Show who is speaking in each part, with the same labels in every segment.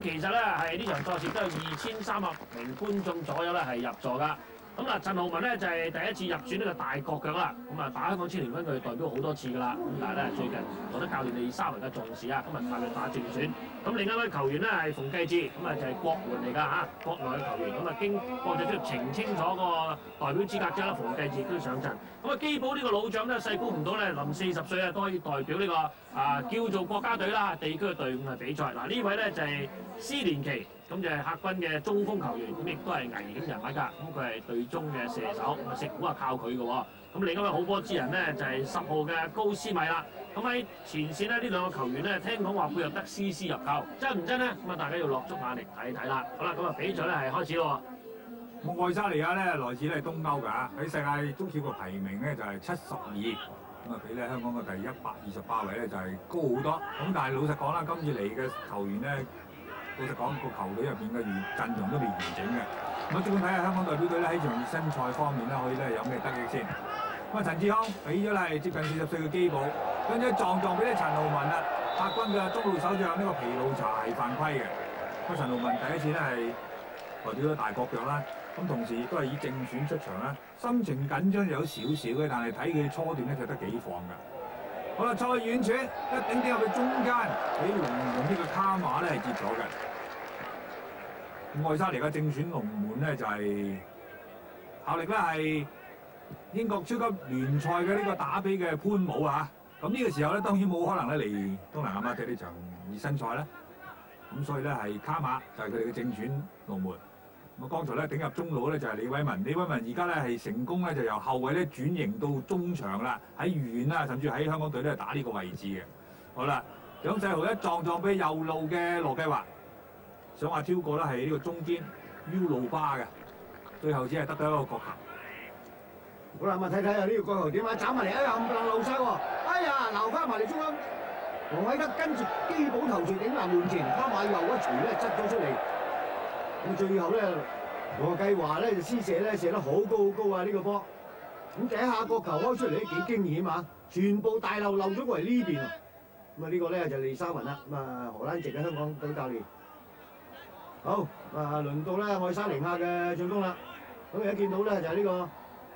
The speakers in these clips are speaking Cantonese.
Speaker 1: 其實咧係呢場賽事都有2300名觀眾左右咧係入座㗎。咁嗱，陳浩文咧就係第一次入選呢個大國腳啦。咁啊，打香港青年軍佢代表好多次㗎啦。咁但係咧最近獲得教練李沙文嘅重視啊，咁啊派佢打正選。咁另一位球員咧係馮繼志，咁啊就係國援嚟㗎嚇，國內嘅球員。咁啊經國際足協澄清咗個代表資格之後咧，馮繼志亦都上陣。咁啊基寶呢個老將咧細估唔到咧，臨40歲啊都可以代表呢個叫做國家隊啦，地區嘅隊伍係比賽。嗱呢位咧就係施連奇。咁就係客軍嘅中鋒球員，咁亦都係危險人物㗎。咁佢係隊中嘅射手，咁啊食股啊靠佢嘅喎。咁另一位好波之人咧就係10號嘅高斯米啦。咁喺前線咧呢兩個球員咧聽講話配合得絲絲入扣，真唔真咧？咁啊大家要落足眼力睇睇啦。好啦，咁啊比賽咧係開始咯。
Speaker 2: 咁愛沙尼亞咧來自咧東歐㗎，喺世界足協嘅排名咧就係72，咁啊比咧香港嘅第128位咧就係高好多。咁但係老實講啦，今次嚟嘅球員咧。老實講，個球隊入邊嘅陣容都未完整嘅。咁啊，即管睇下香港代表隊咧喺場熱身賽方面咧，可以咧有咩得益先。咁啊，陳志康俾咗係接近40歲嘅基寶，跟住撞俾咧陳浩文啦。客軍嘅中路守將呢個疲勞查係犯規嘅。咁陳浩文第一次咧係代表咗大國腳啦。咁同時亦都係以正選出場啦。心情緊張有少少嘅，但係睇佢初段咧就得幾放㗎。好啦，再遠傳一頂入去中間，俾龍門呢個卡馬咧係接咗嘅。咁愛沙尼亞正選龍門咧就係效力咧係英國超級聯賽嘅呢個打比嘅潘武啊。咁呢個時候咧當然冇可能咧嚟東南亞踢呢場熱身賽啦。咁所以咧係卡馬就係佢哋嘅正選龍門。咁啊剛才咧頂入中路咧就係李偉文，李偉文而家咧係成功咧就由後衞咧轉型到中場啦，喺遠啦，甚至喺香港隊咧打呢個位置嘅。好啦，蔣世豪一撞俾右路嘅羅繼華，想話挑過咧係呢個中堅 U 路巴嘅，最後只係得到一個角球。
Speaker 3: 好啦，咁啊睇睇啊呢個角球點啊，斬埋嚟，哎呀冚唪唥漏晒喎，哎呀撈翻埋嚟中央，黃偉德跟住基寶頭槌頂埋門前，卡馬又一錘咧執咗出嚟。咁最後咧，羅繼華咧就施射咧射得好高好高啊！呢個波，咁第一下個球開出嚟都幾驚險啊！全部大漏咗過嚟呢邊啊！咁啊呢個咧就利沙文啦，咁啊荷蘭籍嘅香港隊教練。好，啊輪到咧愛沙尼亞嘅進攻啦。咁而家見到咧就係呢個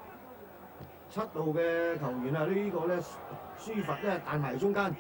Speaker 3: 7號嘅球員啊，呢個咧舒佛咧彈埋中間。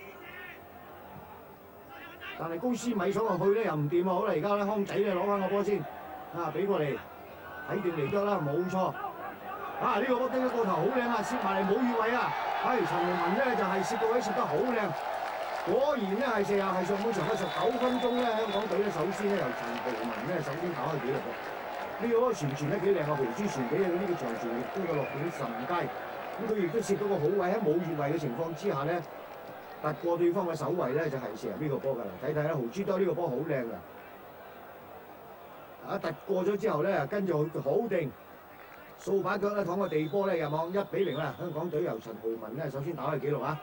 Speaker 3: 但係高斯米想落去咧又唔掂啊！好啦，而家咧康仔咧攞翻個波先，啊俾過嚟睇定嚟腳啦，冇錯。啊呢個波叮一個頭好靚啊，攝埋嚟冇越位啊！係陳浩文咧就係攝到位攝得好靚，果然咧係射入係上半場嘅19分鐘咧，香港隊咧首先咧由陳浩文咧首先打開紀錄嘅。呢個波傳得幾靚啊，豪豬傳俾呢個長傳亦都個落點甚佳。咁佢亦都攝到個好位，喺冇越位嘅情況之下咧。突過對方嘅守衞咧，就係射入呢個波㗎啦！睇睇啦，豪豬多呢個波好靚㗎。啊，突過咗之後咧，跟住佢好定，掃把腳咧躺個地波咧入網1-0啦！香港隊由陳浩文咧首先打開紀錄啊！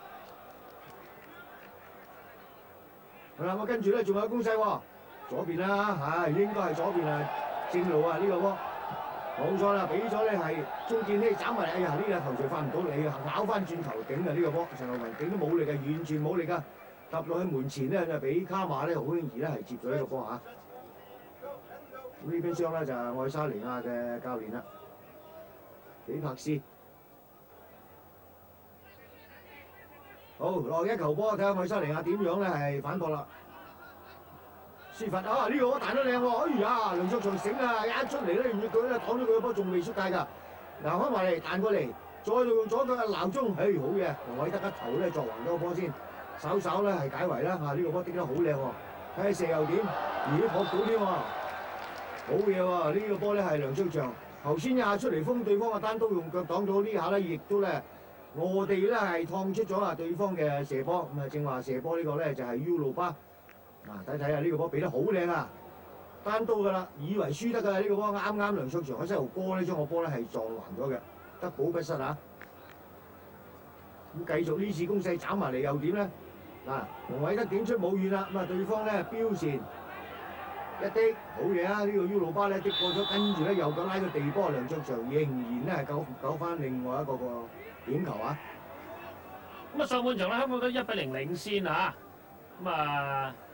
Speaker 3: 好啦，咁跟住咧仲有攻勢喎，左邊啦嚇，應該係左邊啊正路啊呢個波。冇錯啦，俾咗咧係鍾建希斬埋嚟，哎呀呢個頭槌翻唔到嚟啊，咬翻轉頭頂啊呢個波，陳浩文頂都冇力嘅，完全冇力㗎，揼落去門前咧就俾卡馬咧好輕易咧係接咗呢個波嚇。咁呢邊廂咧就係愛沙尼亞嘅教練啦，比柏斯。好，落一球波，睇下愛沙尼亞點樣咧係反撲啦。舒佛啊！呢個波彈得靚喎！哎呀，梁卓祥醒啊！一出嚟咧，用隻腳咧擋咗佢個波，仲未出界㗎。嗱，開埋嚟彈過嚟，再用左腳鬧中，哎好嘢！黃偉德一頭咧作橫咗個波先，稍稍咧係解圍啦嚇。呢個波叮得好靚喎，睇下射又點？咦，撲到添喎，好嘢喎！呢個波咧係梁卓祥頭先一下出嚟封對方嘅單刀，用腳擋咗呢下咧，亦都咧我哋咧係趟出咗啊對方嘅射波。咁啊，正話射波呢個咧就係 U 路巴。嗱，睇睇啊！呢個波俾得好靚啊，單刀㗎啦，以為輸得㗎啦呢個波，啱啱梁卓祥喺西豪哥呢將個波咧係撞橫咗嘅，得保不失啊！咁繼續呢次攻勢斬埋嚟又點咧？嗱，黃偉德點出冇遠啦，咁啊對方咧標前一滴好嘢啊！呢個 U 路巴咧滴過咗，跟住咧右腳拉個地波，梁卓祥仍然咧係救翻另外一個點球啊！
Speaker 1: 咁啊上半場咧香港隊1-0領先啊！咁啊〜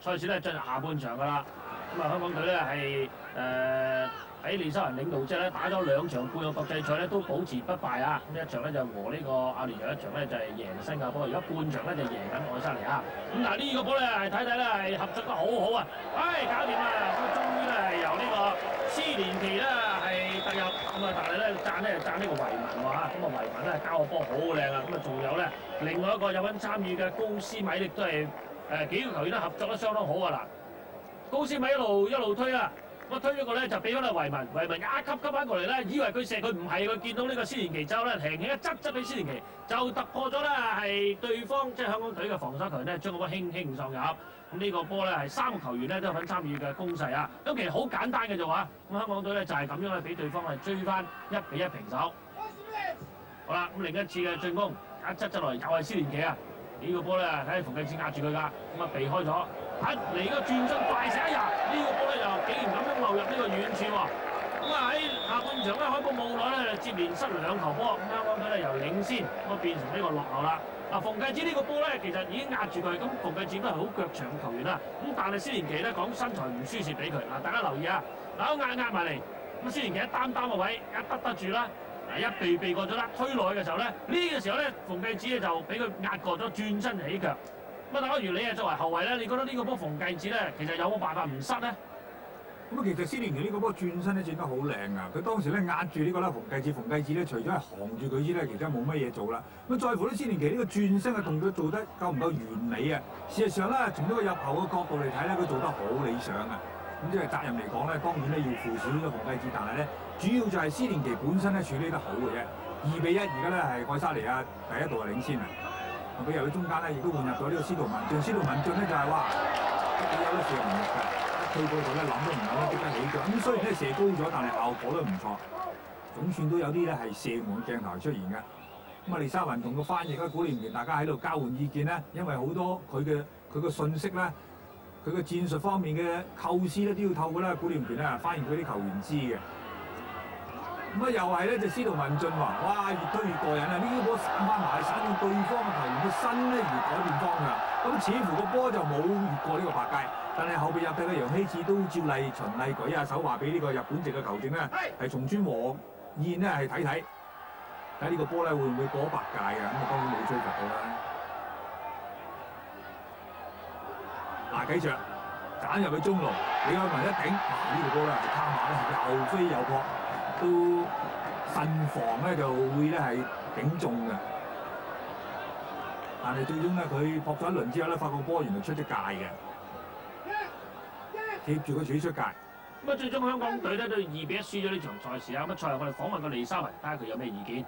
Speaker 1: 賽事咧進入下半場㗎啦。咁啊，香港隊咧係喺利沙雲領導之下咧打咗2場半嘅國際賽咧都保持不敗啊！咁一場咧就和呢個阿聯酋，一場咧就係贏新加坡。而家半場咧就贏緊愛沙尼亞。咁嗱呢個波咧係睇睇咧係合作得好好啊！搞掂啦！咁終於咧係由呢個斯連奇咧係突入，咁啊但係咧讚呢個維文喎嚇，咁啊維文咧交個波好靚啊！咁啊仲有咧另外一個有份參與嘅高斯米亦都係幾個球員都合作得相當好啊！嗱，高斯米一路推啊！我推咗個咧就俾咗啦維文，維文一級翻過嚟咧，以為佢射，佢唔係，佢見到呢個斯連奇之後咧，輕輕一側俾斯連奇，就突破咗咧係對方即係香港隊嘅防守球員咧，將個波輕輕送入。咁呢個波咧係3個球員咧都有份參與嘅攻勢啊！咁其實好簡單嘅啫喎，咁香港隊咧就係咁樣咧俾對方係追翻1-1平手。好啦，咁另一次嘅進攻一側落嚟又係斯連奇啊！呢個波咧睇下馮繼志壓住佢㗎，咁啊避開咗。嚟個轉身快射1，呢個波咧又竟然咁樣流入呢個遠處喎。咁啊喺下半場咧開波冇耐咧接連失2球波，咁香港隊咧由領先咁變成呢個落後啦。嗱，馮繼志呢個波咧其實已經壓住佢，咁馮繼志都係好腳長嘅球員啦。咁但係斯連奇咧講身材唔輸蝕俾佢。嗱，大家留意啊，嗱壓埋嚟，咁斯連奇一擔個位一得住啦。一避過咗啦，推落去嘅時候咧，呢個時候咧，馮繼志咧就俾佢壓過咗，轉身起腳。咁啊，大家如你係作為後衞咧，你覺得呢個波馮繼志咧，其實有冇辦法唔失咧？
Speaker 2: 咁啊，其實斯連奇呢個波轉身咧轉得好靚㗎。佢當時咧壓住呢個啦，馮繼志咧，除咗係扛住佢之咧，其實冇乜嘢做啦。咁在乎咧，斯連奇呢個轉身嘅動作做得夠唔夠完美啊？事實上咧，從呢個入球嘅角度嚟睇咧，佢做得好理想啊。咁即係責任嚟講咧，當然咧要負少少馮繼志，但係咧主要就係斯連奇本身咧處理得好嘅啫。2-1，而家咧係愛沙尼亞第一度係領先啊！佢由佢中間咧亦都換入咗呢個司徒文進，司徒文進咧就係話幾有得射唔入㗎，一推過度咧諗都唔諗咧即刻起腳。咁雖然咧射高咗，但係效果都唔錯，總算都有啲咧係射門鏡頭出現嘅。咁啊，利沙雲同個翻譯咧，古連權大家喺度交換意見咧，因為好多佢個信息咧。佢嘅戰術方面嘅構思咧都要透過咧古連權咧翻譯俾啲球員知嘅。咁啊又係咧就司徒文進話：哇越推越過癮啊！呢個波散翻埋，散到對方嘅球員嘅身咧而改變方向。咁似乎個波就冇越過呢個白界，但係後邊入隊嘅楊希智都照例循例舉下手話俾呢個日本籍嘅球證咧係松村和彥咧係睇呢個波咧會唔會過白界嘅？咁啊當然冇追及到啦。嗱幾着揀入去中路，李愛文一頂，呢個波咧係卡馬咧又飛又撲，都慎防咧就會咧係頂中嘅。但係最終咧佢撲咗一輪之後咧，發覺波原來出咗界嘅，貼住佢自己出界。
Speaker 1: 咁啊最終香港隊咧都2-1輸咗呢場賽事啊！咁啊賽後我哋訪問過利沙雲，睇下佢有咩意見。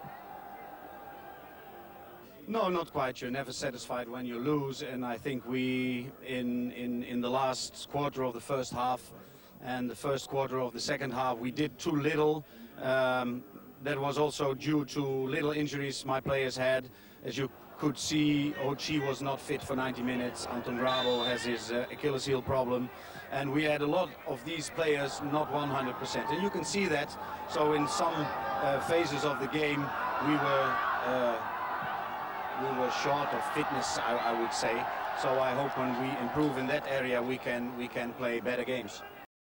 Speaker 4: No, not quite. You're never satisfied when you lose, and I think we, in the last quarter of the first half and the first quarter of the second half, we did too little. That was also due to little injuries my players had. As you could see, Ochi was not fit for 90 minutes. Anton Bravo has his Achilles heel problem. And we had a lot of these players not 100%. And you can see that. So in some phases of the game, we were short of fitness, I would say. So I hope when we improve in that area, we can play better games.